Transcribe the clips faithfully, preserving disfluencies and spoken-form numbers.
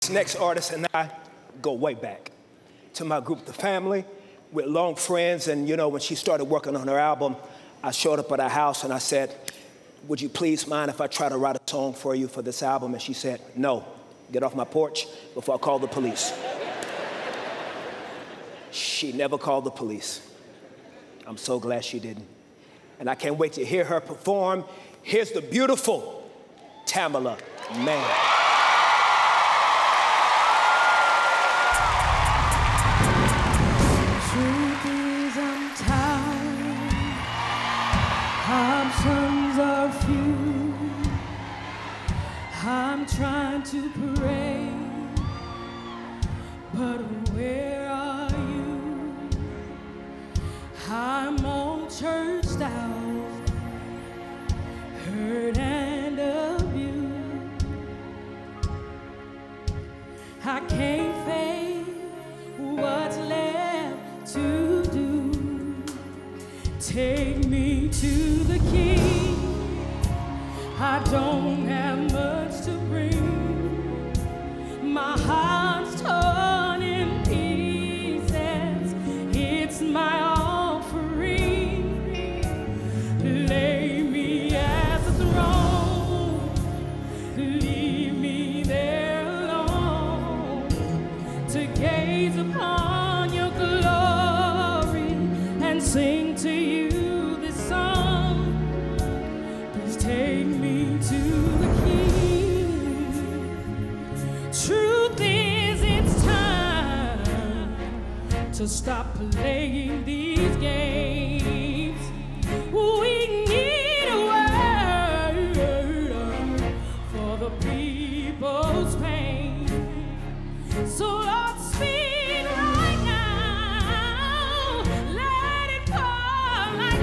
This next artist and I go way back to my group, The Family. We're long friends, and you know, when she started working on her album, I showed up at her house and I said, would you please mind if I try to write a song for you for this album? And she said, no, get off my porch before I call the police. She never called the police. I'm so glad she didn't. And I can't wait to hear her perform. Here's the beautiful Tamela Mann. Options are few. I'm trying to pray, but where are you? I'm all churched out, hurt and abused. I can't face what's left to do. Take me to the King. I don't have much to bring. My heart's torn in pieces. It's my offering. Lay me at the throne. Leave me there alone to gaze upon your glory and sing to you. Take me to the King. Truth is, it's time to stop playing these games. We need a word for the people's pain. So Lord, speak right now. Let it fall like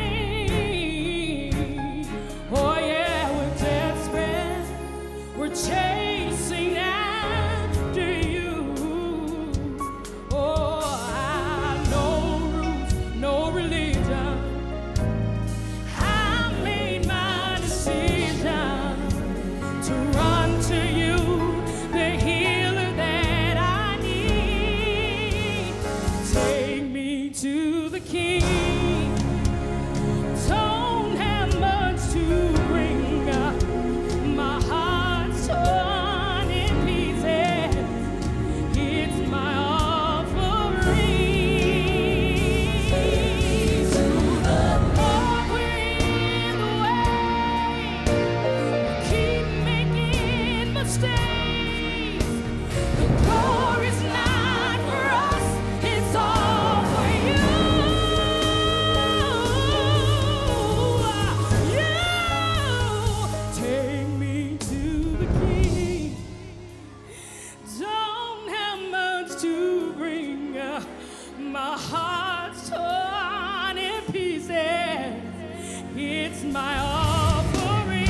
rain. Oh yeah, we're desperate, we're chasing after you. Oh, I no roots, no religion. I made my decision to run to you, the healer that I need. Take me to the King. Don't have much to bring. My heart's torn in pieces. It's my offering. To the Lord, we're in the way. Keep making mistakes. The glory's not for us, it's all for you. Take me to the King. Don't have much to bring. My heart's torn in pieces. It's my offering.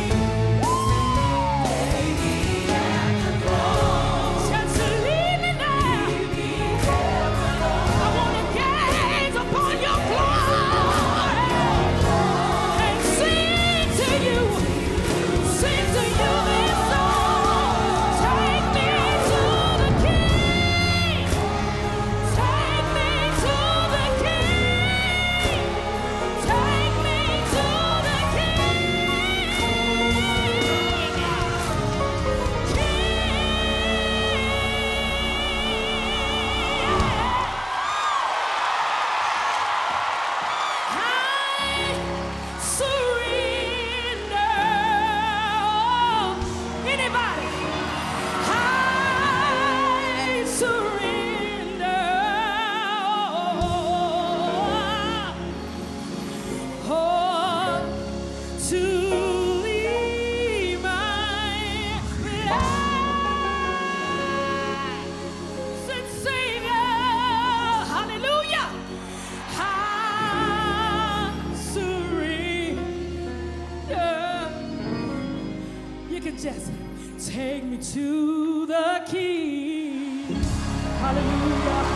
Take me at the cross. Just leave me there. I want to gaze upon your glory and sing to you. Sing to you this song. Take me to the King. Take me to the King. Take me to the King. I surrender. Anybody? I surrender. Oh, to leave my life and Savior. Hallelujah. I surrender. You can just take me to the King. Hallelujah.